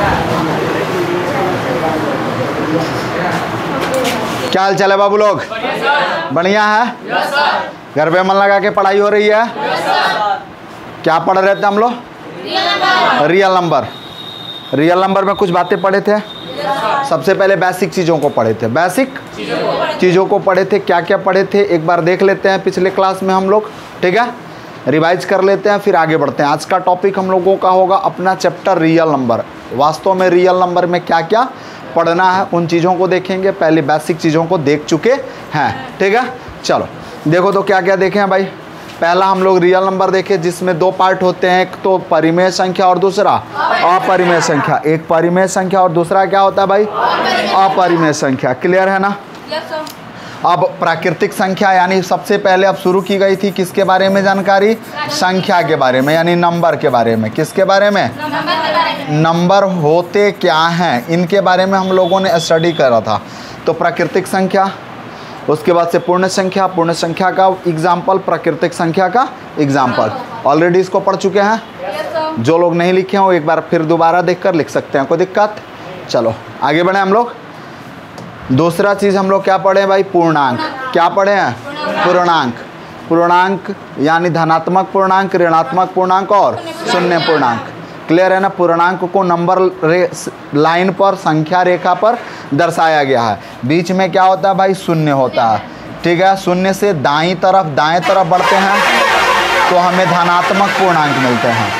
क्या हाल चाल है बाबू लोग? बढ़िया है? घर पे मन लगा के पढ़ाई हो रही है? क्या पढ़ रहे थे हम लोग? Real number. रियल नंबर में कुछ बातें पढ़े थे। सबसे पहले बेसिक चीज़ों को पढ़े थे। बेसिक चीज़ों को पढ़े थे। क्या क्या पढ़े थे एक बार देख लेते हैं पिछले क्लास में हम लोग, ठीक है? रिवाइज कर लेते हैं फिर आगे बढ़ते हैं। आज का टॉपिक हम लोगों का होगा अपना चैप्टर रियल नंबर। वास्तव में रियल नंबर में क्या क्या पढ़ना है उन चीज़ों को देखेंगे। पहले बेसिक चीज़ों को देख चुके हैं, ठीक है? चलो देखो तो क्या क्या देखे हैं भाई। पहला हम लोग रियल नंबर देखे जिसमें दो पार्ट होते हैं, एक तो परिमेय संख्या और दूसरा अपरिमेय संख्या। एक परिमेय संख्या और दूसरा क्या होता है भाई? अपरिमेय संख्या। क्लियर है ना? अब प्राकृतिक संख्या यानी सबसे पहले अब शुरू की गई थी किसके बारे में जानकारी? संख्या के बारे में, यानी नंबर के बारे में। किसके बारे में? नंबर होते क्या हैं इनके बारे में हम लोगों ने स्टडी करा था। तो प्राकृतिक संख्या, उसके बाद से पूर्ण संख्या, पूर्ण संख्या का एग्जाम्पल, प्राकृतिक संख्या का एग्जाम्पल। ऑलरेडी इसको पढ़ चुके हैं। जो लोग नहीं लिखे हो एक बार फिर दोबारा देखकर लिख सकते हैं, कोई दिक्कत? चलो आगे बढ़े हम लोग। दूसरा चीज़ हम लोग क्या पढ़े भाई? पूर्णांक। क्या पढ़े हैं? पूर्णांक। पूर्णांक यानी धनात्मक पूर्णांक, ऋणात्मक पूर्णांक और शून्य पूर्णांक। क्लियर है ना? पूर्णांक को नंबर लाइन पर, संख्या रेखा पर दर्शाया गया है। बीच में क्या होता है भाई? शून्य होता है, ठीक है? शून्य से दाएं तरफ बढ़ते हैं तो हमें धनात्मक पूर्णांक मिलते हैं।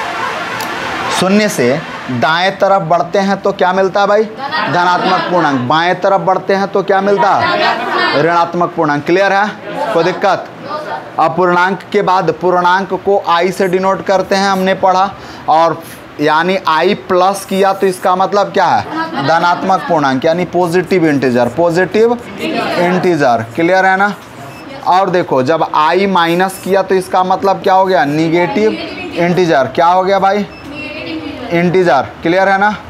शून्य से दाएं तरफ बढ़ते हैं तो क्या मिलता है भाई? धनात्मक पूर्णांक। बाएं तरफ बढ़ते हैं तो क्या मिलता है? ऋणात्मक पूर्णांक। क्लियर है? कोई दिक्कत? अपूर्णांक के बाद पूर्णांक को आई से डिनोट करते हैं, हमने पढ़ा। और यानी आई प्लस किया तो इसका मतलब क्या है? धनात्मक पूर्णांक यानी positive integer. Positive integer. Clear है ना? और देखो जब आई माइनस किया तो इसका मतलब क्या हो गया? Negative integer. क्या हो गया भाई? इंटीजर। क्लियर है ना?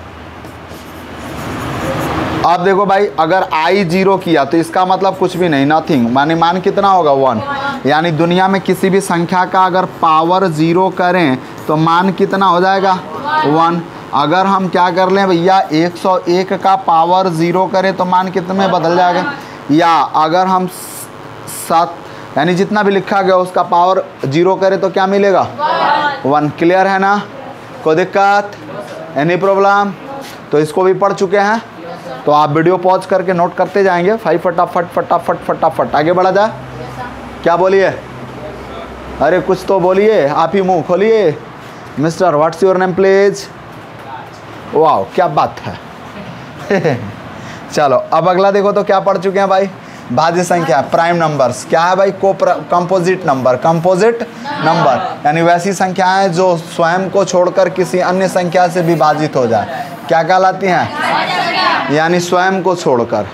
अब देखो भाई अगर आई 0 किया तो इसका मतलब कुछ भी नहीं, नथिंग। माने मान कितना होगा? 1। यानी दुनिया में किसी भी संख्या का अगर पावर 0 करें तो मान कितना हो जाएगा? 1। अगर हम क्या कर लें भैया 101 का पावर 0 करें तो मान कितने में बदल जाएगा? या अगर हम 7 यानी जितना भी लिखा गया उसका पावर 0 करें तो क्या मिलेगा? 1। क्लियर है ना? कोई दिक्कत? Any problem? तो इसको भी पढ़ चुके हैं तो आप वीडियो पॉज करके नोट करते जाएंगे। भाई फटाफट फटाफट फटाफट आगे बढ़ा जाए। क्या बोलिए? अरे कुछ तो बोलिए, आप ही मुंह खोलिए। Mister what's your name please? वाह क्या बात है। चलो अब अगला देखो तो क्या पढ़ चुके हैं भाई? भाज्य संख्या, प्राइम नंबर्स। क्या है भाई? Composite number. कंपोजिट नंबर यानी वैसी संख्याएं जो स्वयं को छोड़कर किसी अन्य संख्या से विभाजित हो जाए। क्या कहलाती हैं? यानी स्वयं को छोड़कर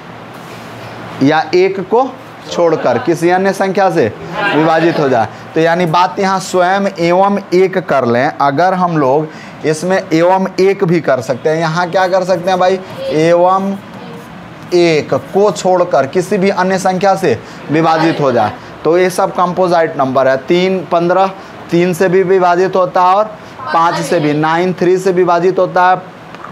या एक को छोड़कर किसी अन्य संख्या से विभाजित हो जाए। तो यानी बात यहाँ स्वयं एवं एक कर लें। अगर हम लोग इसमें एवं एक भी कर सकते हैं, यहाँ क्या कर सकते हैं भाई? एवं एक को छोड़कर किसी भी अन्य संख्या से विभाजित हो जाए तो ये सब कंपोजिट नंबर है। 3 15 3 से भी विभाजित होता है और 5 से भी। 9 3 से विभाजित होता है।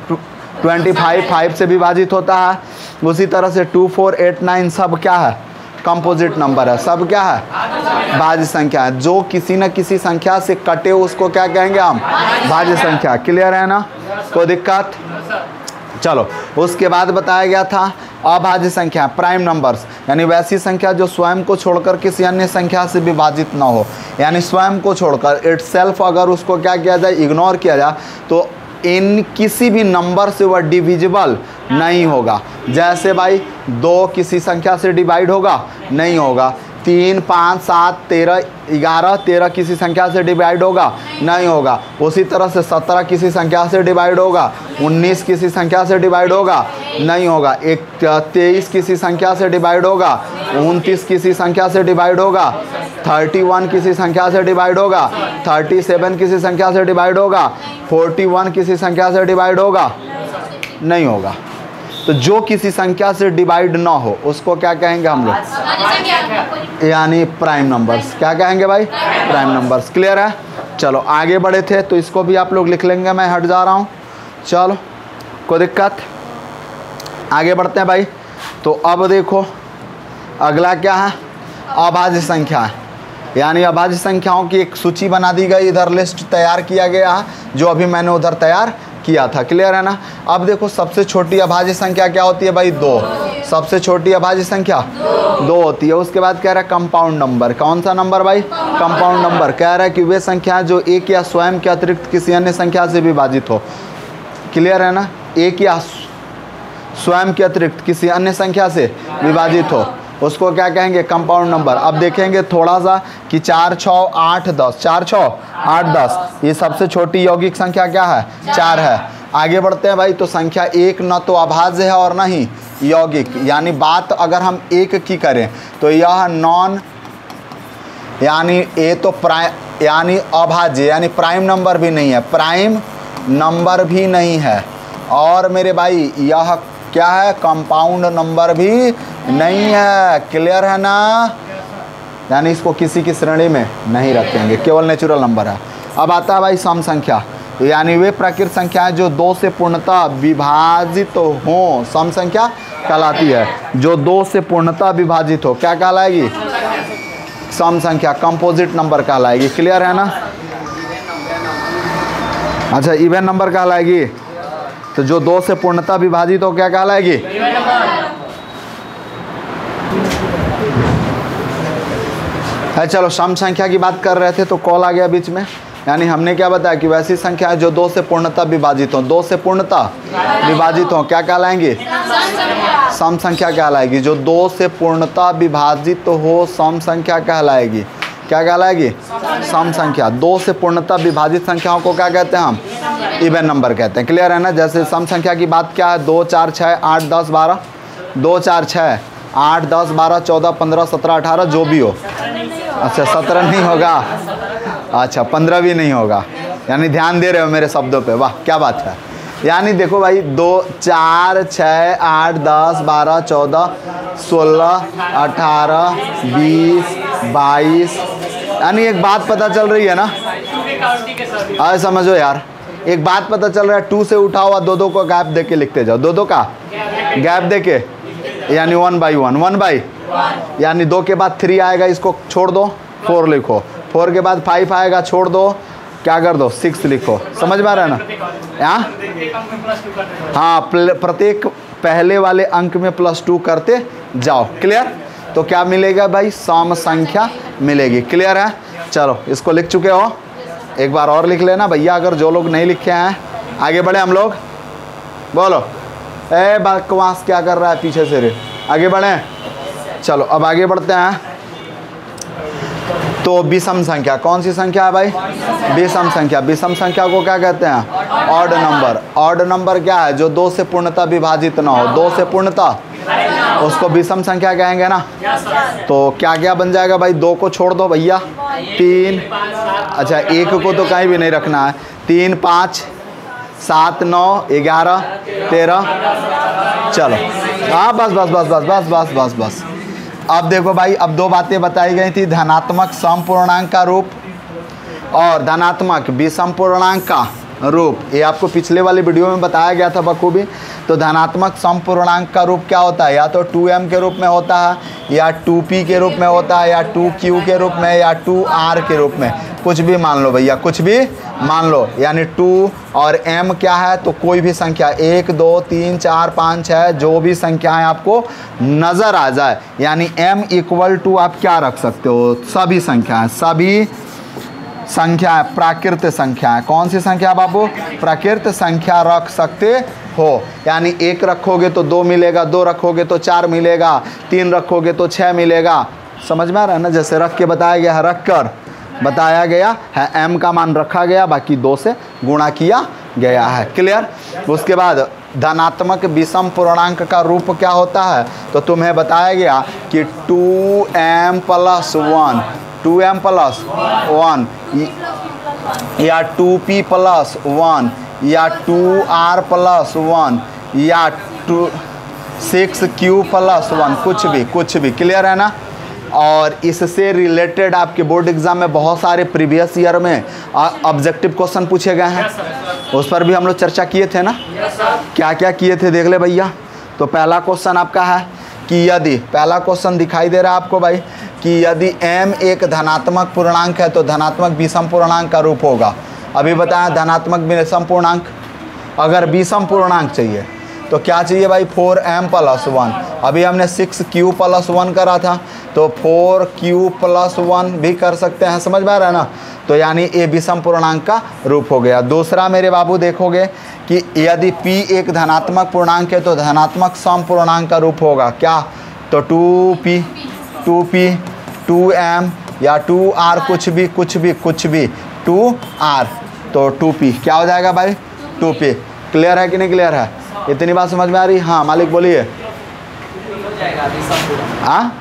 25 5 से विभाजित होता है। उसी तरह से 2 4 8 9 सब क्या है? कंपोजिट नंबर है। सब क्या है? भाज्य संख्या है। जो किसी न किसी संख्या से कटे उसको क्या कहेंगे हम? भाज्य संख्या। क्लियर है ना? कोई दिक्कत? चलो उसके बाद बताया गया था अभाज्य संख्या, प्राइम नंबर्स यानी वैसी संख्या जो स्वयं को छोड़कर किसी अन्य संख्या से विभाजित ना हो। यानी स्वयं को छोड़कर इटसेल्फ अगर उसको क्या किया जाए? इग्नोर किया जाए तो इन किसी भी नंबर से वह डिविजिबल नहीं होगा। जैसे भाई 2 किसी संख्या से डिवाइड होगा? नहीं होगा। 3 5 7 13 11 13 किसी संख्या से डिवाइड होगा? नहीं होगा। उसी तरह से 17 किसी संख्या से डिवाइड होगा? 19 किसी संख्या से डिवाइड होगा? नहीं होगा। 23 किसी संख्या से डिवाइड होगा? 29 किसी संख्या से डिवाइड होगा? 31 किसी संख्या से डिवाइड होगा? 37 किसी संख्या से डिवाइड होगा? 41 किसी संख्या से डिवाइड होगा? नहीं होगा। तो जो किसी संख्या से डिवाइड ना हो उसको क्या कहेंगे हम लोग? यानी प्राइम नंबर्स। क्या कहेंगे भाई? Prime numbers. क्लियर है? चलो आगे बढ़े थे तो इसको भी आप लोग लिख लेंगे। मैं हट जा रहा हूँ। चलो कोई दिक्कत? आगे बढ़ते हैं भाई। तो अब देखो अगला क्या है, अभाज्य संख्या है, यानी अभाज्य संख्याओं की एक सूची बना दी गई, इधर लिस्ट तैयार किया गया है जो अभी मैंने उधर तैयार किया था। क्लियर है ना? अब देखो सबसे छोटी अभाज्य संख्या क्या होती है भाई? 2। सबसे छोटी अभाज्य संख्या 2 होती है। उसके बाद कह रहा है कंपाउंड नंबर। कौन सा नंबर भाई? Compound number. कह रहा है कि वे संख्या जो एक या स्वयं के अतिरिक्त किसी अन्य संख्या से विभाजित हो। क्लियर है ना? एक या स्वयं के अतिरिक्त किसी अन्य संख्या से विभाजित हो, उसको क्या कहेंगे? Compound number. अब देखेंगे थोड़ा सा कि 4, 6, 8, 10, 4, 6, 8, 10, ये सबसे छोटी यौगिक संख्या क्या है? 4 है। आगे बढ़ते हैं भाई। तो संख्या 1 न तो अभाज्य है और न ही यौगिक, यानी बात अगर हम 1 की करें तो यह नॉन, यानी ये तो यानी अभाज्य, यानी प्राइम नंबर भी नहीं है, प्राइम नंबर भी नहीं है, और मेरे भाई यह क्या है? कंपाउंड नंबर भी नहीं है। क्लियर है ना? यानी इसको किसी की श्रेणी में नहीं रखेंगे, केवल नेचुरल नंबर है। अब आता है भाई सम संख्या, यानी वे प्राकृत संख्याएं जो 2 से पूर्णतः विभाजित हो, सम संख्या कहलाती है। जो 2 से पूर्णतः विभाजित हो क्या कहलाएगी? सम संख्या, कंपोजिट नंबर कहलाएगी। क्लियर है ना? अच्छा, इवन नंबर कहलाएगी। तो जो 2 से पूर्णतः विभाजित हो क्या कहलाएगी? चलो सम संख्या की बात कर रहे थे तो कॉल आ गया बीच में, यानी हमने क्या बताया कि वैसी संख्या जो 2 से पूर्णतः विभाजित हो, 2 से पूर्णतः विभाजित हो क्या कहलाएंगी? सम संख्या कहलाएगी। जो 2 से पूर्णतः विभाजित हो सम संख्या कहलाएगी। क्या कहलाएगी? सम संख्या। 2 से पूर्णतः विभाजित संख्याओं को क्या कहते हैं हम? इवन नंबर कहते हैं। क्लियर है ना? जैसे सम संख्या की बात क्या है? 2, 4, 6, 8, 10, 12, 2, 4, 6, 8, 10, 12, 14, 15, 17, 18 जो भी हो। अच्छा 17 नहीं होगा, अच्छा 15 भी नहीं होगा, यानी ध्यान दे रहे हो मेरे शब्दों पे, वाह क्या बात है। यानी देखो भाई 2, 4, 6, 8, 10, 12, 14, 16, 18, 20, 22, यानी एक बात पता चल रही है ना? अरे समझो यार, एक बात पता चल रहा है, 2 से उठा हुआ 2 को गैप दे के लिखते जाओ, 2 का गैप दे के, यानी 1 by 1, 1 by, यानी 2 के बाद 3 आएगा, इसको छोड़ दो, 4 लिखो, 4 के बाद 5 आएगा, छोड़ दो, क्या कर दो, 6 लिखो। समझ में आ रहा है ना? हाँ, प्रत्येक पहले वाले अंक में +2 करते जाओ। क्लियर? तो क्या मिलेगा भाई? सम संख्या मिलेगी। क्लियर है? चलो इसको लिख चुके हो, एक बार और लिख लेना भैया, अगर जो लोग नहीं लिखे हैं। आगे बढ़े हम लोग, बोलो ए बकवास क्या कर रहा है पीछे से रे, आगे बढ़े। चलो अब आगे बढ़ते हैं। तो विषम संख्या, कौन सी संख्या है भाई? विषम संख्या। विषम संख्या को क्या कहते हैं? Odd number. ऑड नंबर क्या है? जो 2 से पूर्णतः विभाजित ना हो, 2 से पूर्णतः, उसको विषम संख्या कहेंगे ना। तो क्या क्या बन जाएगा भाई? 2 को छोड़ दो भैया, 3, अच्छा 1 को तो कहीं भी नहीं रखना है, 3, 5, 7, 9, 11, 13, चलो हाँ बस बस बस बस बस बस बस बस। अब देखो भाई, अब 2 बातें बताई गई थी, धनात्मक सम पूर्णांक का रूप और धनात्मक विषम पूर्णांक का रूप। ये आपको पिछले वाले वीडियो में बताया गया था बखूबी। तो धनात्मक सम पूर्णांक का रूप क्या होता है? या तो 2m के रूप में होता है, या 2p के रूप में होता है, या 2q के रूप में, या 2r के रूप में, कुछ भी मान लो भैया, कुछ भी मान लो। यानी 2 और m क्या है? तो कोई भी संख्या 1, 2, 3, 4, 5, 6 जो भी संख्याएं आपको नज़र आ जाए, यानी m = आप क्या रख सकते हो? सभी संख्याएं, सभी संख्या, प्राकृत संख्या है। कौन सी संख्या बाबू? प्राकृत संख्या रख सकते हो। यानी 1 रखोगे तो 2 मिलेगा, 2 रखोगे तो 4 मिलेगा, 3 रखोगे तो 6 मिलेगा। समझ में आ रहा है ना? जैसे रख के बताया गया है, रख कर बताया गया है, m का मान रखा गया, बाकी 2 से गुणा किया गया है। क्लियर? उसके बाद धनात्मक विषम पूर्णांक का रूप क्या होता है? तो तुम्हें बताया गया कि 2m + 1, 2m + 1, या 2p + 1, या 2r + 1, या 6q + 1, कुछ भी। क्लियर है ना? और इससे रिलेटेड आपके बोर्ड एग्जाम में बहुत सारे प्रीवियस ईयर में ऑब्जेक्टिव क्वेश्चन पूछे गए हैं। उस पर भी हम लोग चर्चा किए थे ना। क्या क्या किए थे देख ले भैया। तो पहला क्वेश्चन आपका है कि यदि, पहला क्वेश्चन दिखाई दे रहा है आपको भाई, कि यदि m एक धनात्मक पूर्णांक है तो धनात्मक विषम पूर्णांक का रूप होगा। अभी बताया धनात्मक विषम पूर्णांक। अगर विषम पूर्णांक चाहिए तो क्या चाहिए भाई, 4m+1। अभी हमने 6q+1 करा था, तो 4q+1 भी कर सकते हैं, समझ में आ रहा है ना। तो यानी ये विषम पूर्णांक का रूप हो गया। दूसरा मेरे बाबू देखोगे कि यदि p एक धनात्मक पूर्णांक है तो धनात्मक सम पूर्णांक का रूप होगा। क्या, तो 2p 2m या 2r, कुछ भी 2r, तो 2p क्या हो जाएगा भाई, 2p। क्लियर है कि नहीं क्लियर है, इतनी बात समझ में आ रही। हाँ मालिक बोलिए। हाँ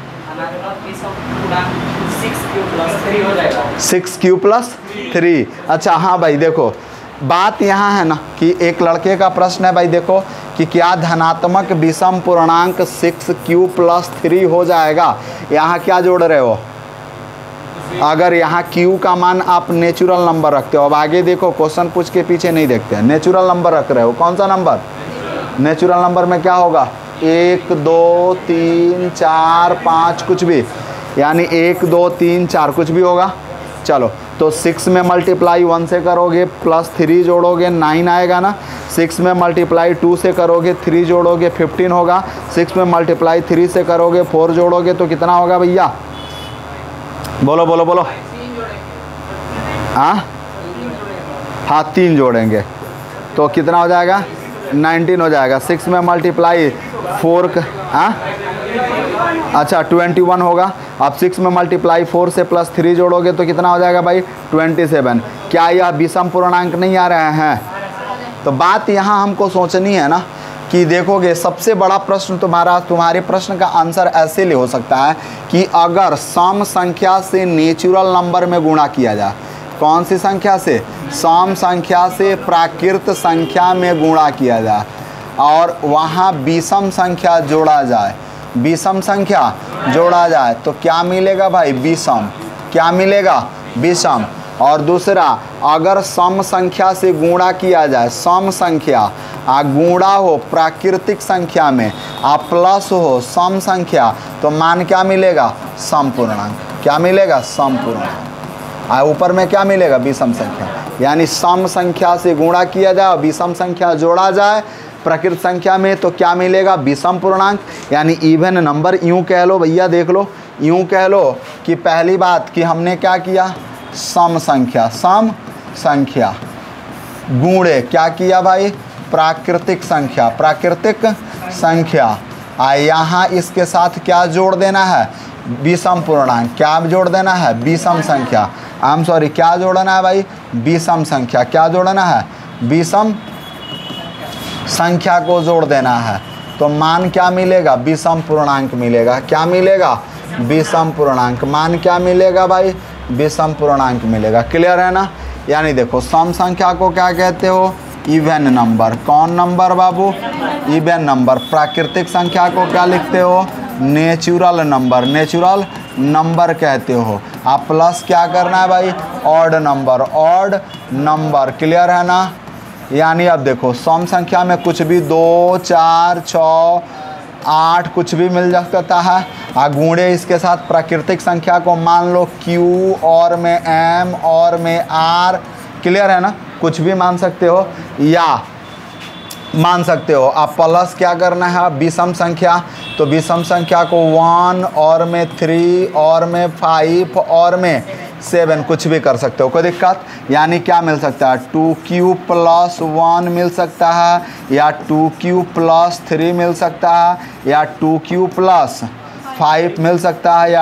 6q+3। अच्छा हाँ भाई देखो, बात यहाँ है ना कि एक लड़के का प्रश्न है भाई, देखो कि क्या धनात्मक विषम पूर्णांक 6q+3 हो जाएगा। यहाँ क्या जोड़ रहे हो, अगर यहाँ q का मान आप नेचुरल नंबर रखते हो। अब आगे देखो, क्वेश्चन पूछ के पीछे नहीं देखते हैं, नेचुरल नंबर रख रहे हो। कौन सा नंबर, नेचुरल नंबर में क्या होगा, 1 2 3 4 5 कुछ भी, यानी 1 2 3 4 कुछ भी होगा। चलो तो 6 में मल्टीप्लाई 1 से करोगे, +3 जोड़ोगे 9 आएगा ना। 6 में मल्टीप्लाई 2 से करोगे, 3 जोड़ोगे 15 होगा। 6 में मल्टीप्लाई 3 से करोगे, 4 जोड़ोगे तो कितना होगा भैया, बोलो बोलो बोलो। हाँ 3 जोड़ेंगे तो कितना हो जाएगा, 19 हो जाएगा। 6 में मल्टीप्लाई 4 हाँ अच्छा 21 होगा। अब 6 में मल्टीप्लाई 4 से +3 जोड़ोगे तो कितना हो जाएगा भाई, 27। क्या यह विषम पूर्णांक नहीं आ रहे हैं। तो बात यहाँ हमको सोचनी है ना कि देखोगे, सबसे बड़ा प्रश्न तुम्हारे प्रश्न का आंसर ऐसे ले हो सकता है कि अगर सम संख्या से नेचुरल नंबर में गुणा किया जाए। कौन सी संख्या से, सम संख्या से प्राकृत संख्या में गुणा किया जाए और वहाँ विषम संख्या जोड़ा जाए, विषम संख्या जोड़ा जाए तो क्या मिलेगा भाई, विषम। क्या मिलेगा, विषम। और दूसरा, अगर सम संख्या से गुणा किया जाए, सम संख्या गुणा हो प्राकृतिक संख्या में, प्लस हो सम संख्या, तो मान क्या मिलेगा, सम पूर्णांक। क्या मिलेगा, सम पूर्णांक। ऊपर में क्या मिलेगा, विषम संख्या। यानी सम संख्या से गुणा किया जाए और विषम संख्या जोड़ा जाए प्रकृत संख्या में तो क्या मिलेगा, विषम पूर्णांक, यानी इवन नंबर। यूँ कह लो भैया, देख लो, यूँ कह लो कि पहली बात कि हमने क्या किया, सम संख्या गुणे क्या किया भाई, प्राकृतिक संख्या। यहाँ इसके साथ क्या जोड़ देना है, विषम पूर्णांक। क्या जोड़ देना है, विषम संख्या। क्या जोड़ना है भाई, विषम संख्या। क्या जोड़ना है, विषम संख्या को जोड़ देना है। तो मान क्या मिलेगा, विषम पूर्णांक मिलेगा। क्या मिलेगा, विषम पूर्णांक। मान क्या मिलेगा भाई, विषम पूर्णांक मिलेगा। क्लियर है ना। यानी देखो, सम संख्या को क्या कहते हो, इवन नंबर। कौन नंबर बाबू, इवन नंबर। प्राकृतिक संख्या को क्या लिखते हो, नेचुरल नंबर। नेचुरल नंबर कहते हो। आप प्लस क्या करना है भाई, ऑड नंबर। क्लियर है ना। यानी अब देखो, सम संख्या में कुछ भी 2 4 6 8 कुछ भी मिल सकता है। गुणे इसके साथ प्राकृतिक संख्या को, मान लो Q और में M और में R। क्लियर है ना, कुछ भी मान सकते हो या मान सकते हो। आप प्लस क्या करना है, विषम संख्या। तो विषम संख्या को 1 और में 3 और में 5 और में 7 कुछ भी कर सकते हो, कोई दिक्कत। यानी क्या मिल सकता है, 2q+1 मिल सकता है, या 2q+3 मिल सकता है, या 2q+5 मिल सकता है, या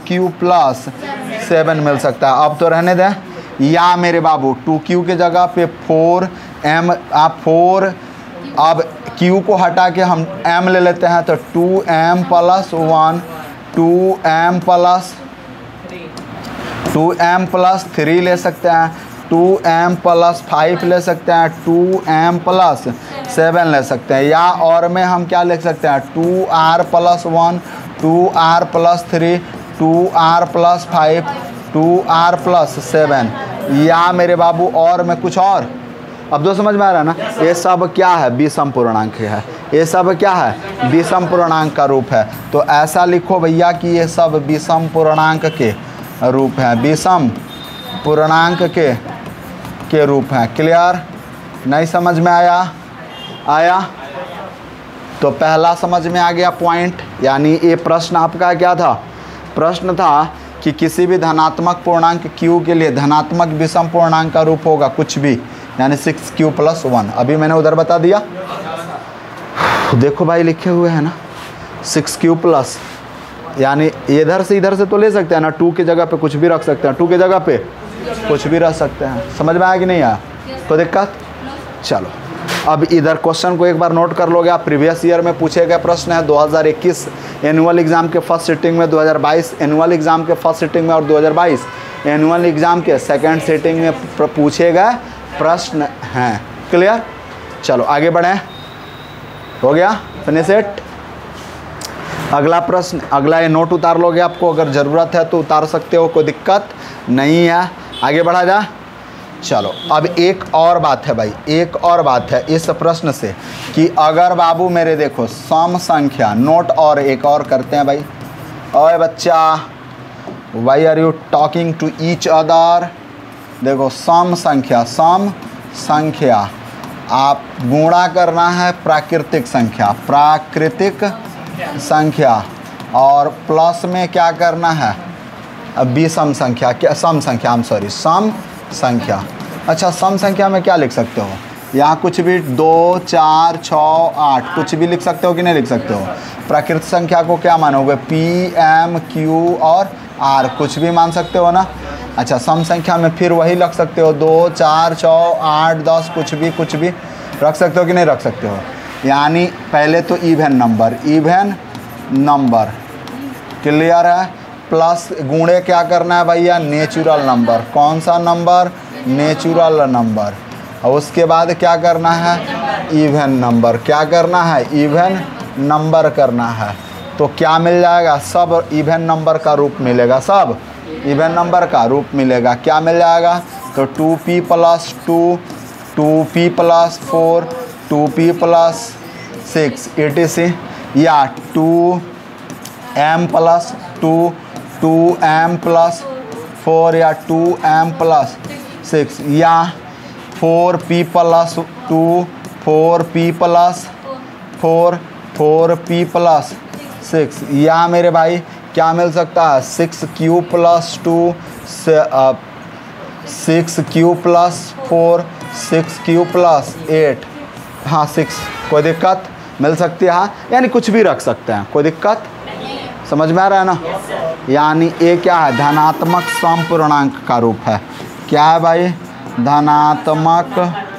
2q+7 मिल सकता है। अब तो रहने दें, या मेरे बाबू 2q की जगह पे 4m, आप 4, अब q को हटा के हम m ले लेते हैं तो 2m+1, 2m+3 ले सकते हैं, 2m+5 ले सकते हैं, 2m+7 ले सकते हैं। या और में हम क्या लिख सकते हैं, 2r+1, 2r+3, 2r+5, 2r+7। या मेरे बाबू और में कुछ और अब तो समझ में आ रहा है ना। ये सब क्या है, विषम पूर्णांक है। ये सब क्या है, विषम पूर्णांक का रूप है। तो ऐसा लिखो भैया कि ये सब विषम पूर्णांक के रूप हैं, विषम पूर्णांक के रूप हैं। क्लियर? नहीं समझ में आया? तो पहला समझ में आ गया पॉइंट। यानी ये प्रश्न आपका क्या था, प्रश्न था कि किसी भी धनात्मक पूर्णांक q के लिए धनात्मक विषम पूर्णांक का रूप होगा कुछ भी, यानी 6q + 1। अभी मैंने उधर बता दिया, देखो भाई लिखे हुए हैं ना 6q प्लस, यानी इधर से तो ले सकते हैं ना, 2 की जगह पे कुछ भी रख सकते हैं, 2 की जगह पे कुछ भी रख सकते हैं। समझ में आया कि नहीं आया? कोई दिक्कत? चलो अब इधर क्वेश्चन को एक बार नोट कर लोगे आप। प्रीवियस ईयर में पूछे गए प्रश्न है 2021 एनुअल एग्जाम के फर्स्ट सिटिंग में, 2022 एनुअल एग्जाम के फर्स्ट सिटिंग में और 2022 एनुअल एग्जाम के सेकंड सिटिंग में पूछे गए प्रश्न हैं। क्लियर? चलो आगे बढ़ें। हो गया? Finish it. अगला प्रश्न, अगला ये नोट उतार लोगे, आपको अगर ज़रूरत है तो उतार सकते हो, कोई दिक्कत नहीं है। आगे बढ़ा जा। चलो अब एक और बात है भाई, एक और बात है इस प्रश्न से कि अगर बाबू मेरे देखो सम संख्या, नोट और एक और करते हैं भाई। ओए बच्चा, why are you talking to each other? देखो सम संख्या आप गुणा करना है प्राकृतिक संख्या, और प्लस में क्या करना है, विषम संख्या, क्या सम संख्या, सम संख्या। अच्छा सम संख्या में क्या लिख सकते हो, यहाँ कुछ भी 2, 4, 6, 8 कुछ भी लिख सकते हो कि नहीं लिख सकते हो। प्राकृतिक संख्या को क्या मानोगे, P, M, Q और R कुछ भी मान सकते हो ना। अच्छा सम संख्या में फिर वही रख सकते हो, 2, 4, 6, 8, 10 कुछ भी रख सकते हो कि नहीं रख सकते हो। यानी पहले तो इवन नंबर क्लियर है, प्लस गुणे क्या करना है भैया, नेचुरल नंबर। कौन सा नंबर, नेचुरल नंबर। और उसके बाद क्या करना है, इवन नंबर। क्या करना है, इवन नंबर करना है। तो क्या मिल जाएगा, सब इवन नंबर का रूप मिलेगा, सब इवन नंबर का रूप मिलेगा। क्या मिल जाएगा, तो 2p + 2, 2p + 4, 2p + 6 etc, या 2m + 2, 2m + 4 या 2m + 6, या 4p + 2, 4p + 4, 4p + 6, या मेरे भाई क्या मिल सकता है, 6q + 2, 6q + 4, 6q + 8, हाँ 6। कोई दिक्कत मिल सकती है, हाँ यानी कुछ भी रख सकते हैं, कोई दिक्कत। समझ में आ रहा है ना। यानी ये क्या है, धनात्मक सम पूर्णांक का रूप है। क्या है भाई, धनात्मक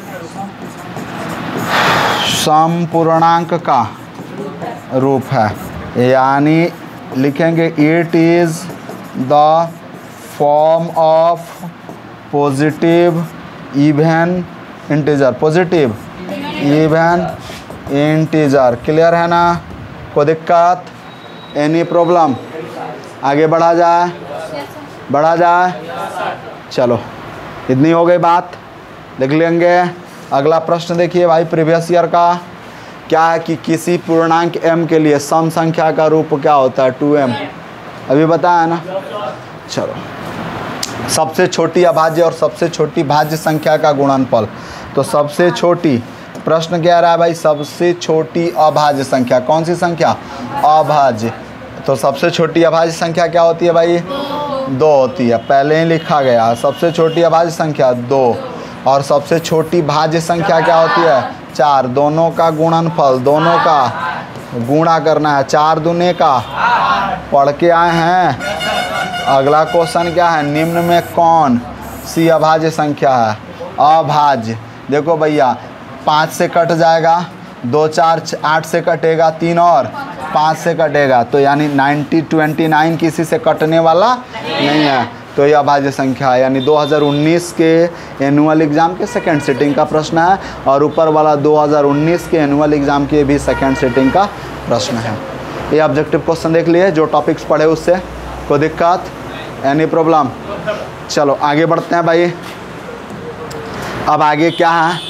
सम पूर्णांक का रूप है। यानी लिखेंगे it is the form of positive even integer, positive even integer. Clear है ना, कोई दिक्कत, एनी प्रॉब्लम। आगे बढ़ा जाए। चलो इतनी हो गई बात, देख लेंगे। अगला प्रश्न देखिए भाई, प्रीवियस ईयर का क्या है कि किसी पूर्णांक m के लिए सम संख्या का रूप क्या होता है, 2m। अभी बताया ना। चलो सबसे छोटी अभाज्य और सबसे छोटी भाज्य संख्या का गुणनफल। तो सबसे छोटी, प्रश्न क्या रहा है भाई, सबसे छोटी अभाज्य संख्या कौन सी संख्या, अभाज्य। तो सबसे छोटी अभाज्य संख्या क्या होती है भाई, 2 होती है, पहले ही लिखा गया। सबसे छोटी अभाज्य संख्या 2, और सबसे छोटी भाज्य संख्या क्या होती है, 4। दोनों का गुणनफल, दोनों का गुणा करना है, 4 दूने का, पढ़ के आए हैं। अगला क्वेश्चन क्या है, निम्न में कौन सी अभाज्य संख्या है, अभाज्य। देखो भैया 5 से कट जाएगा, 2 4 8 से कटेगा, 3 और 5 से कटेगा, तो यानी 29 किसी से कटने वाला नहीं है। तो यह अभाज्य संख्या है। यानी 2019 के एनुअल एग्ज़ाम के सेकंड सिटिंग का प्रश्न है, और ऊपर वाला 2019 के एनुअल एग्ज़ाम के भी सेकंड सिटिंग का प्रश्न है। ये ऑब्जेक्टिव क्वेश्चन देख लिए, जो टॉपिक्स पढ़े उससे, कोई दिक्कत, एनी प्रॉब्लम। चलो आगे बढ़ते हैं भाई। अब आगे क्या है,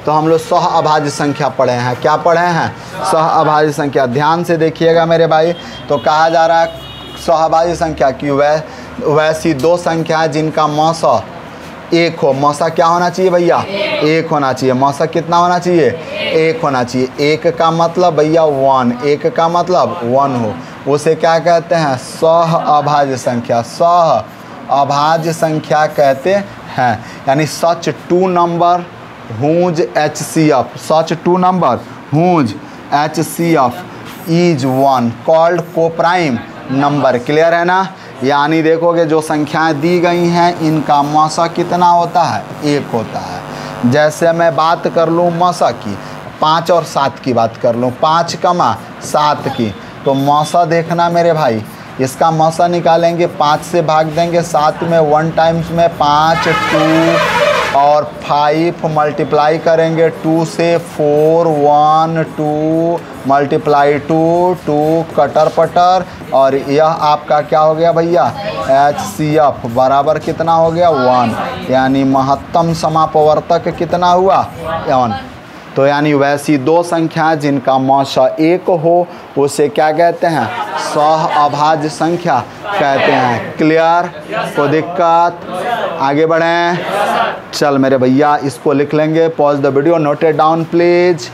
तो हम लोग सह अभाज्य संख्या पढ़े हैं। क्या पढ़े हैं? सह अभाज्य संख्या। ध्यान से देखिएगा मेरे भाई। तो कहा जा रहा है सह अभाज्य संख्या की वैसी दो संख्याएं जिनका मौसा एक हो। मौसा क्या होना चाहिए भैया? एक होना चाहिए। मौसा कितना होना चाहिए? एक होना चाहिए। एक का मतलब भैया 1, एक का मतलब 1 हो, उसे क्या कहते हैं? सह अभाज्य संख्या। सह अभाज्य संख्या कहते हैं। यानी such two number whose HCF, such two number whose HCF is 1 called coprime number. Clear है ना? यानी देखोगे जो संख्याएं दी गई हैं इनका मौसा कितना होता है? एक होता है। जैसे मैं बात कर लूँ मौसा की, 5 और 7 की बात कर लूँ, 5 कमा 7 की, तो मौसा देखना मेरे भाई, इसका मौसा निकालेंगे, 5 से भाग देंगे, 7 में 1 टाइम्स में 5, 2 और 5 मल्टीप्लाई करेंगे 2 से 4, 1, 2 मल्टीप्लाई 2, 2 कटर पटर, और यह आपका क्या हो गया भैया? HCF बराबर कितना हो गया? 1। यानी महत्तम समापवर्तक कितना हुआ? 1। तो यानी वैसी दो संख्याएं जिनका मौसा एक हो उसे क्या कहते हैं? सह अभाज्य संख्या कहते हैं। क्लियर? कोई दिक्कत? आगे बढ़ें। चल मेरे भैया इसको लिख लेंगे। Pause the video, note it down please.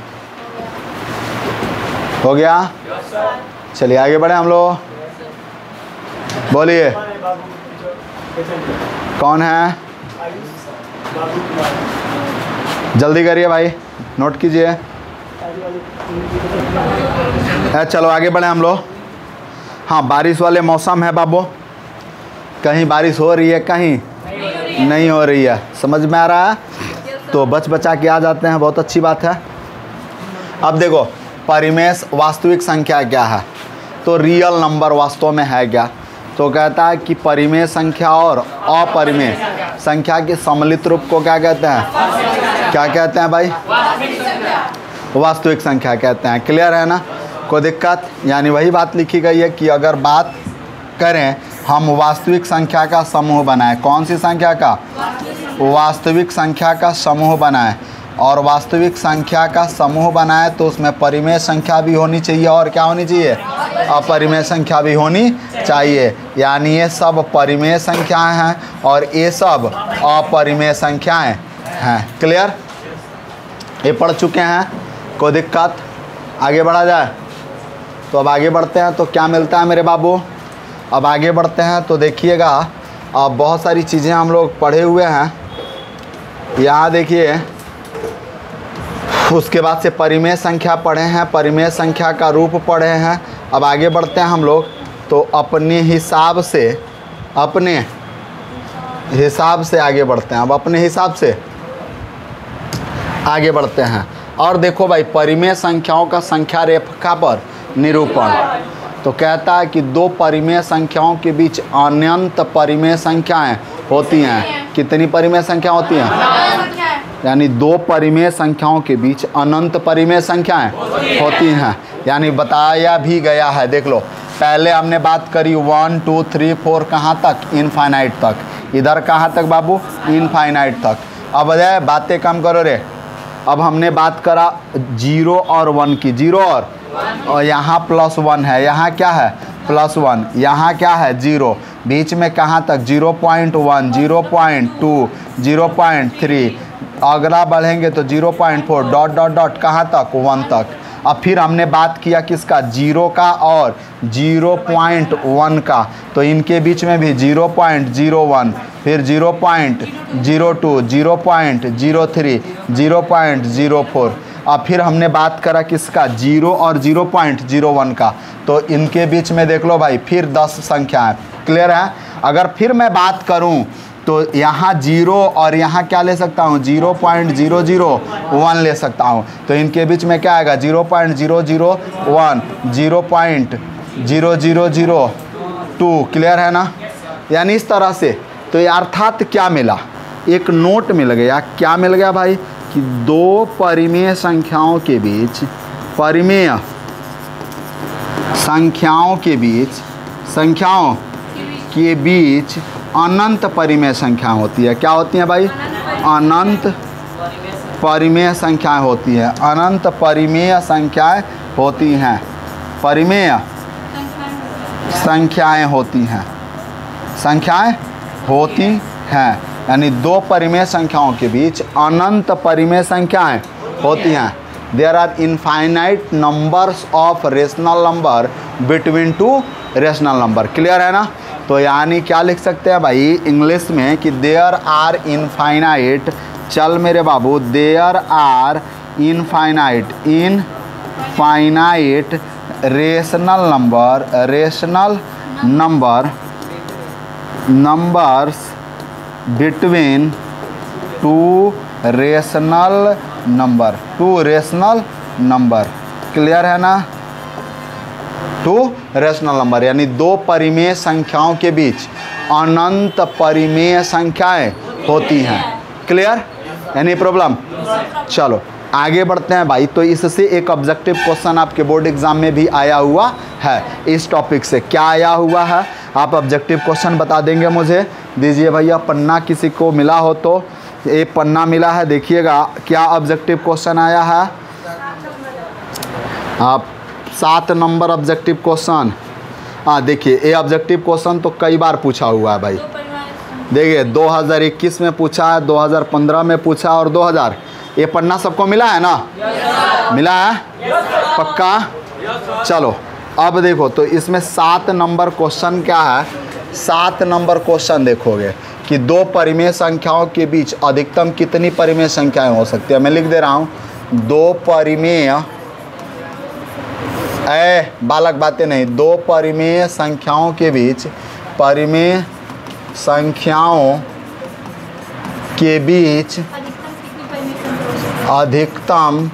हो गया? चलिए आगे बढ़े हम लोग। बोलिए कौन है? जल्दी करिए भाई, नोट कीजिए। चलो आगे बढ़े हम लोग। हाँ, बारिश वाले मौसम है बाबू। कहीं बारिश हो रही है, कहीं नहीं हो रही है। समझ में आ रहा है? तो बच बचा के आ जाते हैं, बहुत अच्छी बात है। अब देखो परिमेय वास्तविक संख्या क्या है? तो रियल नंबर वास्तव में है क्या? तो कहता है कि परिमेय संख्या और अपरिमेय संख्या के सम्मिलित रूप को क्या कहते हैं? क्या कहते हैं भाई? वास्तविक संख्या कहते हैं। क्लियर है ना? कोई दिक्कत? यानी वही बात लिखी गई है कि अगर बात करें हम वास्तविक संख्या का समूह बनाएं। कौन सी संख्या का? वास्तविक संख्या का समूह बनाएं। और वास्तविक संख्या का समूह बनाए तो उसमें परिमेय संख्या भी होनी चाहिए, और क्या होनी चाहिए? अपरिमेय संख्या भी होनी चाहिए। यानी ये सब परिमेय संख्याएं हैं और ये सब अपरिमेय संख्याएं हैं। क्लियर? ये पढ़ चुके हैं। कोई दिक्कत? आगे बढ़ा जाए? तो अब आगे बढ़ते हैं तो क्या मिलता है मेरे बाबू? अब आगे बढ़ते हैं तो देखिएगा, अब बहुत सारी चीज़ें हम लोग पढ़े हुए हैं। यहाँ देखिए, उसके बाद से परिमेय संख्या पढ़े हैं, परिमेय संख्या का रूप पढ़े हैं। अब आगे बढ़ते हैं हम लोग तो अपने हिसाब से आगे बढ़ते हैं। अब अपने हिसाब से आगे बढ़ते हैं। और देखो भाई, परिमेय संख्याओं का संख्या रेखा पर निरूपण। तो कहता है कि दो परिमेय संख्याओं के बीच अनंत परिमेय संख्याएं होती हैं। कितनी परिमेय संख्या होती हैं? यानी दो परिमेय संख्याओं के बीच अनंत परिमेय संख्याएं होती हैं। यानी बताया भी गया है। देख लो, पहले हमने बात करी 1, 2, 3, 4 कहाँ तक? इनफाइनाइट तक। इधर कहाँ तक बाबू? इनफाइनाइट तक। अब अजय बातें कम करो रे। अब हमने बात करा 0 और 1 की। 0 और यहाँ +1 है, यहाँ क्या है? +1। यहाँ क्या है? 0। बीच में कहाँ तक? 0.1, 0.2, 0.3। अगला बढ़ेंगे तो 0.4 डॉट डॉट डॉट कहाँ तक? 1 तक। अब फिर हमने बात किया किसका? 0 का और 0.1 का। तो इनके बीच में भी 0.01, फिर 0.02, 0.03, 0.04। अब फिर हमने बात करा किसका? 0 और 0.01 का। तो इनके बीच में देख लो भाई, फिर 10 संख्या है। क्लियर है? अगर फिर मैं बात करूं तो यहाँ 0 और यहाँ क्या ले सकता हूँ? 0.001 ले सकता हूँ। तो इनके बीच में क्या आएगा? 0.001, 0.0002। क्लियर है ना? यानी इस तरह से। तो ये अर्थात क्या मिला? एक नोट मिल गया। क्या मिल गया भाई? कि दो परिमेय संख्याओं के बीच, परिमेय संख्याओं के बीच अनंत परिमेय संख्या होती है। क्या होती है भाई? अनंत परिमेय संख्याएं होती हैं, अनंत परिमेय संख्याएं होती हैं, परिमेय संख्याएं होती हैं, संख्याएं होती हैं, यानी दो परिमेय संख्याओं के बीच अनंत परिमेय संख्याएं होती हैं। There are infinite numbers of rational number between two rational number. Clear है ना? तो यानी क्या लिख सकते हैं भाई इंग्लिश में कि देयर आर इनफाइनाइट, चल मेरे बाबू, there are infinite rational numbers between two rational number. Clear है ना? टू रेशनल नंबर यानी दो परिमेय संख्याओं के बीच अनंत परिमेय संख्याएं होती हैं। क्लियर? Any problem? चलो आगे बढ़ते हैं भाई। तो इससे एक ऑब्जेक्टिव क्वेश्चन आपके बोर्ड एग्जाम में भी आया हुआ है। इस टॉपिक से क्या आया हुआ है आप ऑब्जेक्टिव क्वेश्चन बता देंगे मुझे? दीजिए भैया पन्ना, किसी को मिला हो तो एक पन्ना मिला है, देखिएगा क्या ऑब्जेक्टिव क्वेश्चन आया है। आप 7 नंबर ऑब्जेक्टिव क्वेश्चन, हाँ देखिए ये ऑब्जेक्टिव क्वेश्चन तो कई बार पूछा हुआ है भाई। देखिए 2021 में पूछा है, 2015 में पूछा और 2000। ये पन्ना सबको मिला है ना? मिला है पक्का? चलो अब देखो तो इसमें 7 नंबर क्वेश्चन क्या है। 7 नंबर क्वेश्चन देखोगे कि दो परिमेय संख्याओं के बीच अधिकतम कितनी परिमेय संख्याएं हो सकती है। मैं लिख दे रहा हूँ, दो परिमेय, बालक बातें नहीं, दो परिमेय संख्याओं के बीच, परिमेय संख्याओं के बीच अधिकतम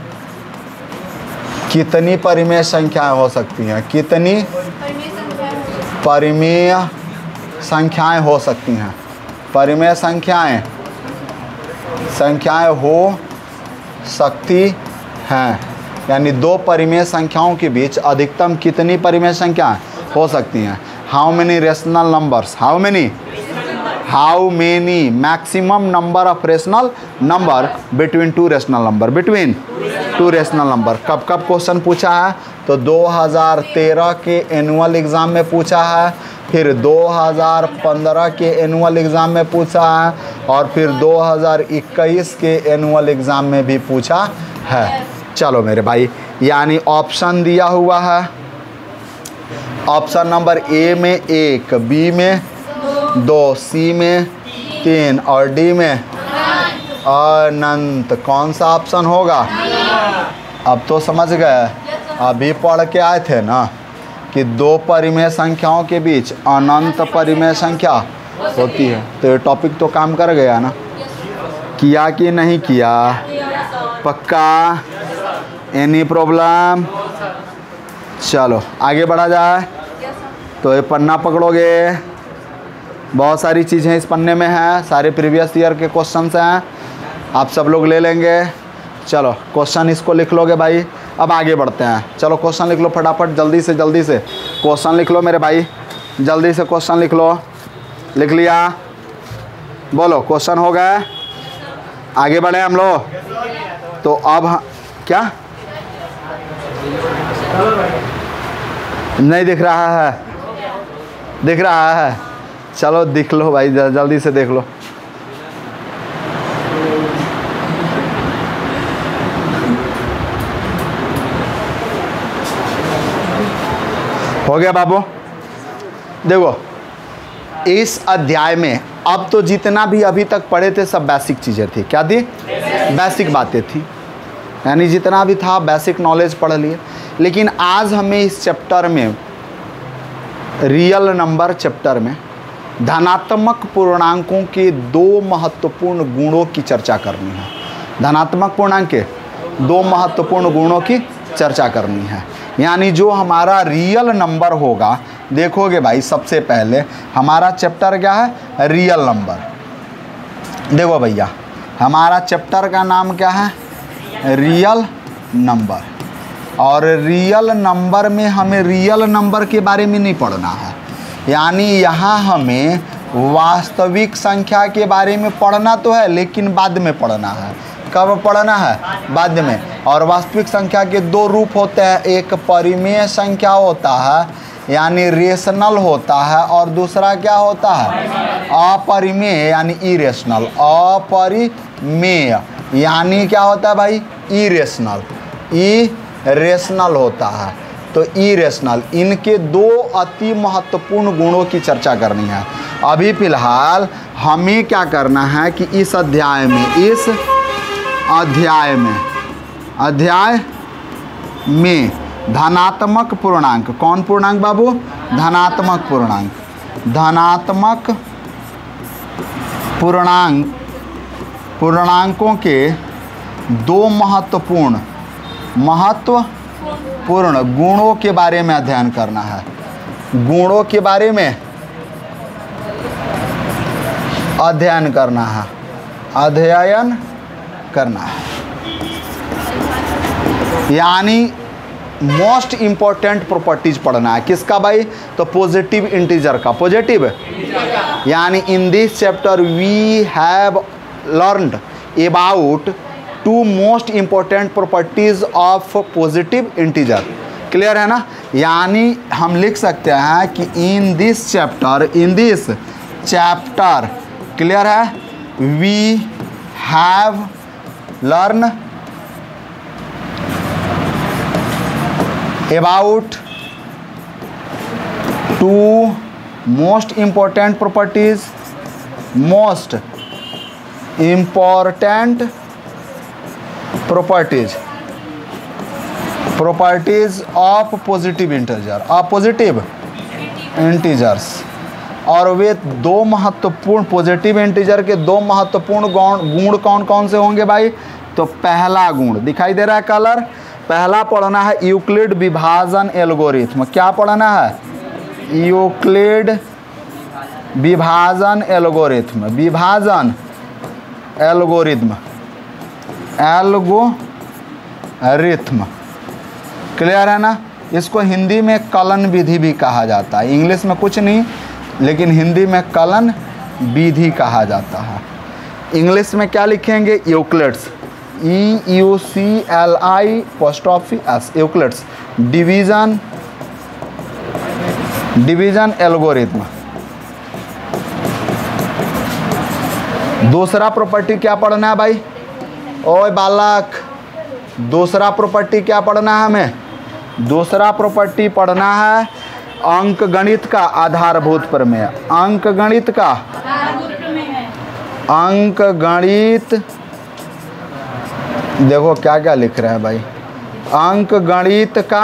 कितनी परिमेय संख्याएं हो सकती हैं। कितनी परिमेय संख्याएं हो सकती हैं। परिमेय संख्याएं हो सकती हैं, यानी दो परिमेय संख्याओं के बीच अधिकतम कितनी परिमेय संख्याएं हो सकती हैं। How many rational numbers, how many maximum number of rational number between two rational number. कब क्वेश्चन पूछा है? तो 2013 के एनुअल एग्ज़ाम में पूछा है, फिर 2015 के एनुअल एग्ज़ाम में पूछा है और फिर 2021 के एनुअल एग्ज़ाम में भी पूछा है। चलो मेरे भाई, यानी ऑप्शन दिया हुआ है। ऑप्शन नंबर ए में 1, बी में 2, सी में 3 और डी में अनंत। कौन सा ऑप्शन होगा? अब तो समझ गए, अभी पढ़ के आए थे ना कि दो परिमेय संख्याओं के बीच अनंत परिमेय संख्या होती है। तो ये टॉपिक तो काम कर गया ना? किया कि नहीं किया? पक्का? Any problem? चलो आगे बढ़ा जाए। तो ये पन्ना पकड़ोगे, बहुत सारी चीज़ें इस पन्ने में हैं, सारे प्रीवियस ईयर के क्वेश्चंस हैं, आप सब लोग ले लेंगे। चलो क्वेश्चन इसको लिख लोगे भाई। अब आगे बढ़ते हैं। चलो क्वेश्चन लिख लो फटाफट, जल्दी से क्वेश्चन लिख लो मेरे भाई, जल्दी से क्वेश्चन लिख लो। लिख लिया? बोलो क्वेश्चन हो गए? आगे बढ़े हम लोग। तो अब क्या नहीं दिख रहा है? दिख रहा है? चलो दिख लो भाई, जल्दी से देख लो। हो गया बाबू? देखो इस अध्याय में अब तो जितना भी अभी तक पढ़े थे सब बेसिक चीज़ें थी। क्या थी? बेसिक बातें थी, यानी जितना भी था बेसिक नॉलेज पढ़ लिए। लेकिन आज हमें इस चैप्टर में, रियल नंबर चैप्टर में, धनात्मक पूर्णांकों के दो महत्वपूर्ण गुणों की चर्चा करनी है। धनात्मक पूर्णांक के दो महत्वपूर्ण गुणों की चर्चा करनी है। यानी जो हमारा रियल नंबर होगा, देखोगे भाई सबसे पहले हमारा चैप्टर क्या है? Real number. देखो भैया हमारा चैप्टर का नाम क्या है? Real number. और रियल नंबर में हमें रियल नंबर के बारे में नहीं पढ़ना है, यानी यहाँ हमें वास्तविक संख्या के बारे में पढ़ना तो है लेकिन बाद में पढ़ना है। कब पढ़ना है? बाद में। और वास्तविक संख्या के दो रूप होते हैं, एक परिमेय संख्या होता है यानी रेशनल होता है, और दूसरा क्या होता है? अपरिमेय यानी इरेशनल। अपरिमेय यानी क्या होता है भाई? इरेशनल। इरेशनल होता है। तो इरेशनल, इनके दो अति महत्वपूर्ण गुणों की चर्चा करनी है। अभी फिलहाल हमें क्या करना है कि इस अध्याय में धनात्मक पूर्णांक, कौन पूर्णांक बाबू? धनात्मक पूर्णांक। धनात्मक पूर्णांकों के दो महत्वपूर्ण गुणों के बारे में अध्ययन करना है। गुणों के बारे में अध्ययन करना है। यानी मोस्ट इंपॉर्टेंट प्रॉपर्टीज पढ़ना है। किसका भाई? तो पॉजिटिव इंटीजर का। पॉजिटिव यानी in this chapter we have learned about two most important properties of positive integer. Clear है ना? यानी हम लिख सकते हैं कि इन दिस चैप्टर क्लियर है, we have learn about two most important properties of positive integers। और वे दो महत्वपूर्ण पॉजिटिव इंटीजर के दो महत्वपूर्ण गुण कौन कौन से होंगे भाई? तो पहला गुण दिखाई दे रहा है कलर, पहला पढ़ना है यूक्लिड विभाजन एल्गोरिथम। क्या पढ़ना है? यूक्लिड विभाजन एल्गोरिथम। क्लियर है ना? इसको हिंदी में कलन विधि भी कहा जाता है। इंग्लिश में कुछ नहीं, लेकिन हिंदी में कलन विधि कहा जाता है। इंग्लिश में क्या लिखेंगे? Euclid's, EUCLI'S, Euclid's division algorithm. दूसरा प्रॉपर्टी क्या पढ़ना है भाई? ओए बालक, दूसरा प्रॉपर्टी क्या पढ़ना है हमें? दूसरा प्रॉपर्टी पढ़ना है अंकगणित का आधारभूत प्रमेय। अंकगणित देखो क्या क्या लिख रहे हैं भाई? अंकगणित का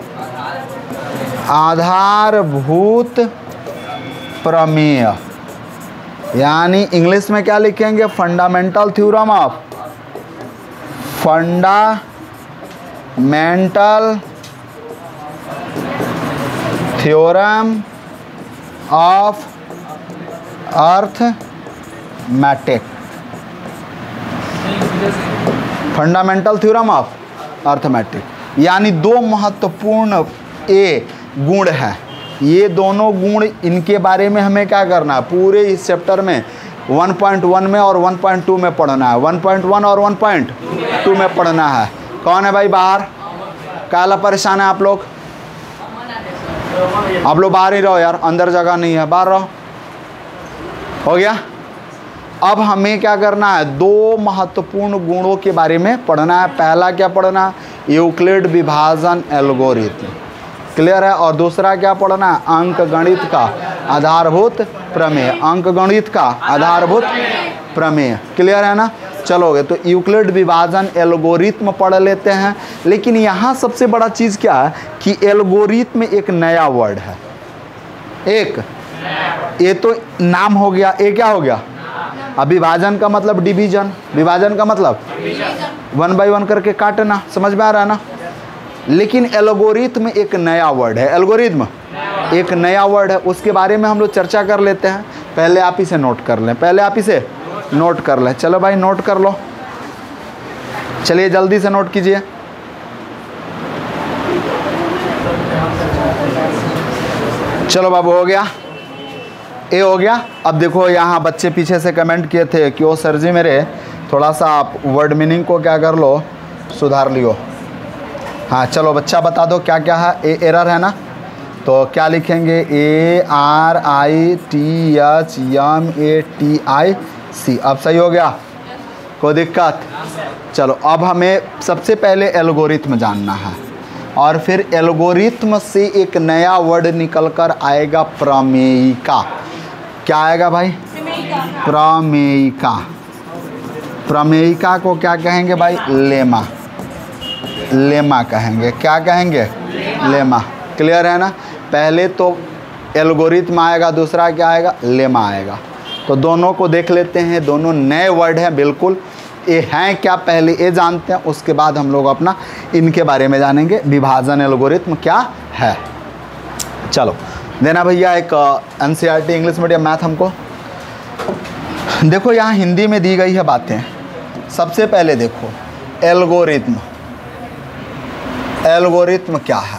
आधारभूत प्रमेय, यानी इंग्लिश में क्या लिखेंगे? Fundamental theorem of arithmetic. Fundamental theorem of arithmetic यानी दो महत्वपूर्ण गुण है। ये दोनों गुण, इनके बारे में हमें क्या करना है? पूरे इस चैप्टर में 1.1 में और 1.2 में पढ़ना है। 1.1 और 1.2 में पढ़ना है। कौन है भाई बाहर? काला परेशान है आप लोग? आप लोग बाहर ही रहो यार, अंदर जगह नहीं है, बाहर रहो। हो गया? अब हमें क्या करना है? दो महत्वपूर्ण गुणों के बारे में पढ़ना है। पहला क्या पढ़ना है? यूक्लिड विभाजन एल्गोरिथम। क्लियर है? और दूसरा क्या पढ़ना है? अंकगणित का आधारभूत प्रमेय। अंकगणित का आधारभूत प्रमेय। क्लियर है ना? चलोगे तो यूक्लिड विभाजन एल्गोरिथम पढ़ लेते हैं। लेकिन यहाँ सबसे बड़ा चीज़ क्या है कि एल्गोरिथम में एक नया वर्ड है। ये तो नाम हो गया, ये क्या हो गया? अब विभाजन का मतलब डिवीजन, विभाजन का मतलब 1 by 1 करके काटना। समझ में आ रहा है ना? लेकिन एल्गोरिथम एक नया वर्ड है। एल्गोरिथम एक नया वर्ड है, उसके बारे में हम लोग चर्चा कर लेते हैं। पहले आप इसे नोट कर लें, चलो भाई नोट कर लो। चलिए जल्दी से नोट कीजिए। चलो बाबू, हो गया? ये हो गया। अब देखो यहाँ बच्चे पीछे से कमेंट किए थे कि ओ सर जी मेरे थोड़ा सा आप वर्ड मीनिंग को क्या कर लो, सुधार लियो। हाँ चलो बच्चा बता दो क्या क्या है। ए एरर है ना, तो क्या लिखेंगे, ARITHMATIC। अब सही हो गया, कोई दिक्कत? चलो अब हमें सबसे पहले एल्गोरिथम जानना है, और फिर एल्गोरिथम से एक नया वर्ड निकल कर आएगा प्रमेयिका। क्या आएगा भाई? प्रमेयिका। प्रमेयिका को क्या कहेंगे भाई? लेमा। लेमा कहेंगे। क्या कहेंगे? लेमा। क्लियर है ना? पहले तो एल्गोरिथम आएगा, दूसरा क्या आएगा? लेमा आएगा। तो दोनों को देख लेते हैं, दोनों नए वर्ड हैं बिल्कुल। ये हैं क्या, पहले ये जानते हैं, उसके बाद हम लोग अपना इनके बारे में जानेंगे। विभाजन एल्गोरिथम क्या है। चलो देना भैया एक NCERT इंग्लिश मीडियम मैथ हमको। देखो यहाँ हिंदी में दी गई है बातें। सबसे पहले देखो एल्गोरिथम। एल्गोरिथम क्या है?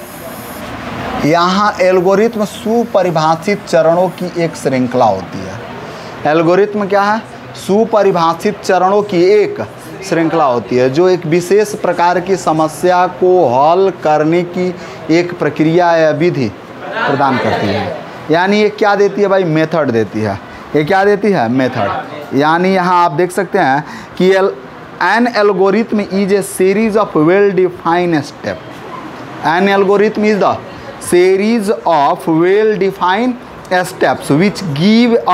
यहाँ एल्गोरिथम सुपरिभाषित चरणों की एक श्रृंखला होती है। एल्गोरिथम क्या है? सुपरिभाषित चरणों की एक श्रृंखला होती है, जो एक विशेष प्रकार की समस्या को हल करने की एक प्रक्रिया या विधि प्रदान करती है। यानी ये क्या देती है भाई? मेथड देती है। ये क्या देती है? मेथड। यानी यहाँ आप देख सकते हैं कि an algorithm is a series of well defined step. An algorithm is the series of well-defined steps which give a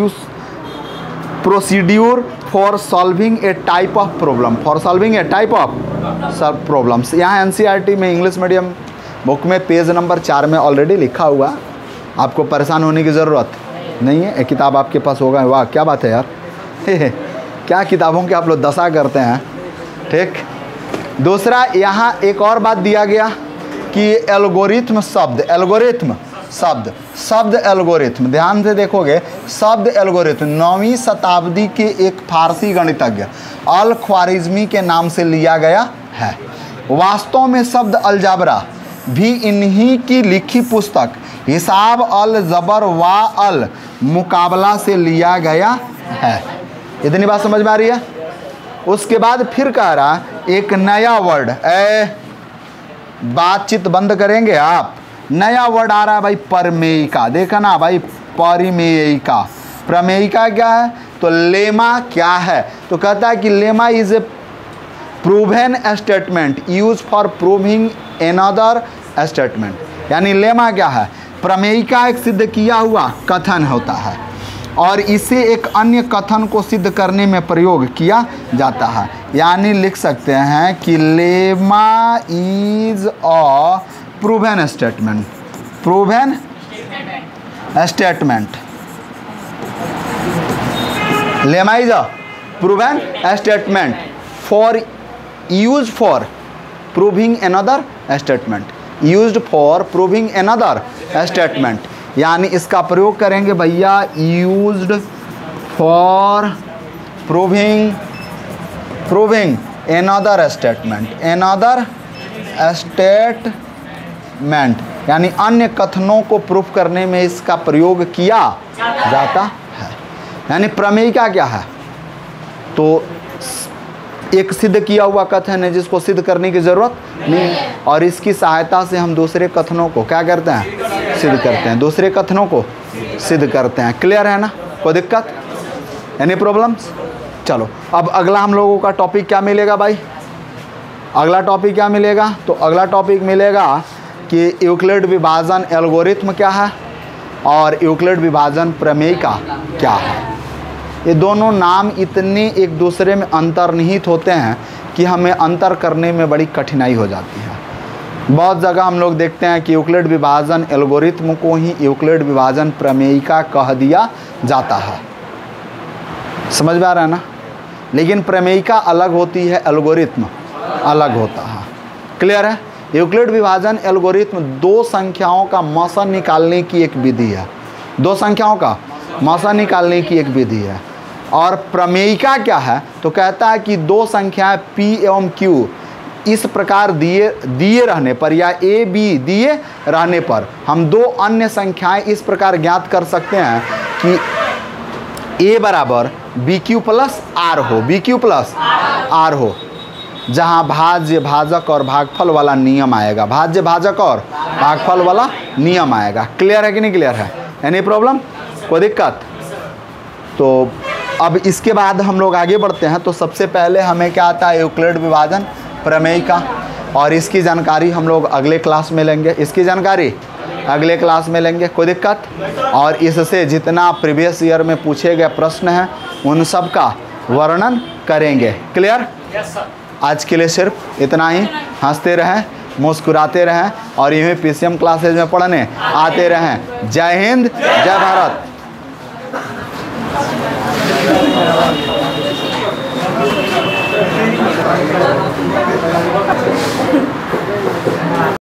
procedure for solving a type of problem. For solving a type of problems. यहाँ NCERT में English medium book में page number 4 में already लिखा हुआ। आपको परेशान होने की ज़रूरत नहीं है। एक किताब आपके पास होगा। वाह क्या बात है यार क्या किताबों के आप लोग दशा करते हैं। ठीक। दूसरा यहाँ एक और बात दिया गया कि एल्गोरिथम शब्द, एल्गोरिथम शब्द, शब्द एल्गोरिथम, ध्यान से देखोगे शब्द एल्गोरिथम 9वीं शताब्दी के एक फारसी गणितज्ञ अल ख्वारिज़मी के नाम से लिया गया है। वास्तव में शब्द अलजाबरा भी इन्हीं की लिखी पुस्तक हिसाब अल जबर वा अल मुकाबला से लिया गया है। इतनी बात समझ में आ रही है? उसके बाद फिर कह रहा एक नया वर्ड, बातचीत बंद करेंगे आप। नया वर्ड आ रहा है भाई प्रमेयिका। देखा ना भाई, परिमेयिका। प्रमेयिका क्या है? तो लेमा क्या है? तो कहता है कि lemma is a proven statement use for proving another statement. यानी लेमा क्या है? प्रमेयिका एक सिद्ध किया हुआ कथन होता है और इसे एक अन्य कथन को सिद्ध करने में प्रयोग किया जाता है। यानी लिख सकते हैं कि lemma is a proven statement. Proven statement. Lemma is a proven statement for use for proving another statement. Used for proving another statement. यानी इसका प्रयोग करेंगे भैया used for proving another statement. Another statement यानी अन्य कथनों को प्रूफ करने में इसका प्रयोग किया जाता है। यानी प्रमेयिका क्या है? तो एक सिद्ध किया हुआ कथन है जिसको सिद्ध करने की ज़रूरत नहीं, और इसकी सहायता से हम दूसरे कथनों को क्या करते हैं? सिद्ध करते हैं। दूसरे कथनों को सिद्ध करते हैं। क्लियर है ना? कोई दिक्कत, एनी प्रॉब्लम्स? चलो अब अगला हम लोगों का टॉपिक क्या मिलेगा भाई? अगला टॉपिक क्या मिलेगा? तो अगला टॉपिक मिलेगा कि यूक्लिड विभाजन एल्गोरिथम क्या है और यूक्लिड विभाजन प्रमेयिका क्या है। ये दोनों नाम इतने एक दूसरे में अंतर्निहित होते हैं कि हमें अंतर करने में बड़ी कठिनाई हो जाती है। बहुत जगह हम लोग देखते हैं कि यूक्लिड विभाजन एल्गोरिथम को ही यूक्लिड विभाजन प्रमेयिका कह दिया जाता है। समझ में आ रहा है ना? लेकिन प्रमेयिका अलग होती है, एल्गोरिथम अलग होता है। क्लियर है? यूक्लिड विभाजन एल्गोरिथम दो संख्याओं का मौसा निकालने की एक विधि है। दो संख्याओं का मौसा निकालने की एक विधि है। और प्रमेयिका क्या है? तो कहता है कि दो संख्याएं P एवं Q इस प्रकार दिए रहने पर या A B दिए रहने पर हम दो अन्य संख्याएं इस प्रकार ज्ञात कर सकते हैं कि A बराबर बी क्यू प्लस आर हो, बी क्यू प्लस आर हो, जहाँ भाज्य भाजक और भागफल वाला नियम आएगा, भाज्य भाजक और भागफल वाला नियम आएगा। क्लियर है कि नहीं क्लियर है? एनी प्रॉब्लम, कोई दिक्कत? तो अब इसके बाद हम लोग आगे बढ़ते हैं। तो सबसे पहले हमें क्या आता है, यूक्लिड विभाजन प्रमेय का, और इसकी जानकारी हम लोग अगले क्लास में लेंगे, इसकी जानकारी अगले क्लास में लेंगे, कोई दिक्कत? और इससे जितना प्रीवियस ईयर में पूछे गए प्रश्न हैं उन सब का वर्णन करेंगे। क्लियर? आज के लिए सिर्फ इतना ही। हंसते रहें, मुस्कुराते रहें और यूँ ही पीसीएम क्लासेज में पढ़ने आते रहें। जय हिंद, जय भारत।